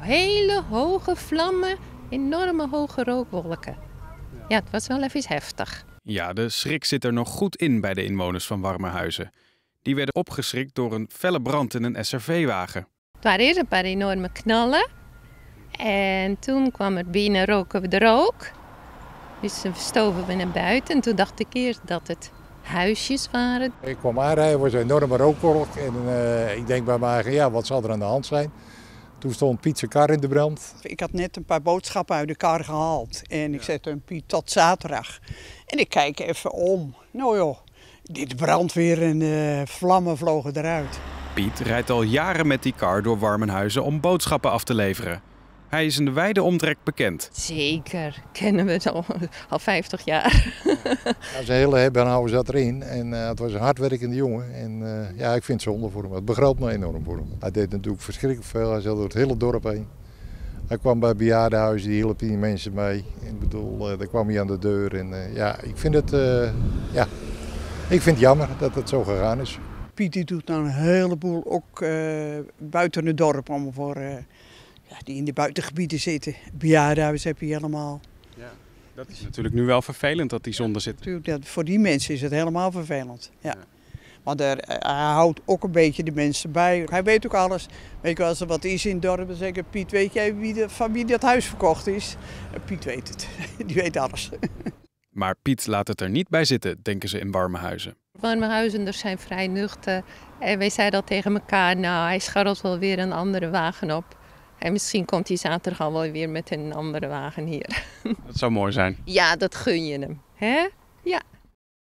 Hele hoge vlammen, enorme hoge rookwolken. Ja, het was wel even heftig. Ja, de schrik zit er nog goed in bij de inwoners van Warmerhuizen. Die werden opgeschrikt door een felle brand in een SRV-wagen. Het waren eerst een paar enorme knallen. En toen kwam er binnen, roken we de rook. Dus stoven we naar buiten. En toen dacht ik eerst dat het huisjes waren. Ik kwam aanrijden, was een enorme rookwolk. En ik denk bij mij, ja, wat zal er aan de hand zijn? Toen stond Piet zijn kar in de brand. Ik had net een paar boodschappen uit de kar gehaald. En ik zette een Piet tot zaterdag. En ik kijk even om. Nou joh, dit brandweer en vlammen vlogen eruit. Piet rijdt al jaren met die kar door Warmenhuizen om boodschappen af te leveren. Hij is in de wijde omtrek bekend. Zeker, kennen we het al 50 jaar. Zijn hele hebbenhouwer zat erin en het was een hardwerkende jongen. En ja, ik vind het zonde voor hem. Het begroot me enorm voor hem. Hij deed natuurlijk verschrikkelijk veel. Hij zat door het hele dorp heen. Hij kwam bij bejaardenhuizen, die hielp die mensen mee. Ik bedoel, daar kwam hij aan de deur. En ja, ik vind het jammer dat het zo gegaan is. Piet die doet nou een heleboel, ook buiten het dorp, allemaal voor die in de buitengebieden zitten. Bejaardenhuis heb je helemaal. Ja, dat is natuurlijk nu wel vervelend dat die zonder zit. Natuurlijk, voor die mensen is het helemaal vervelend. Ja. Maar hij houdt ook een beetje de mensen bij. Hij weet ook alles. Weet je, als er wat is in het dorp, dan zeggen Piet, weet jij van wie dat huis verkocht is? Piet weet het. Die weet alles. Maar Piet laat het er niet bij zitten, denken ze in Warmenhuizen. Warmerhuizenders zijn vrij nuchter. En wij zeiden al tegen elkaar, nou, hij scharrelt wel weer een andere wagen op. En misschien komt hij zaterdag al wel weer met een andere wagen hier. Dat zou mooi zijn. Ja, dat gun je hem, hè?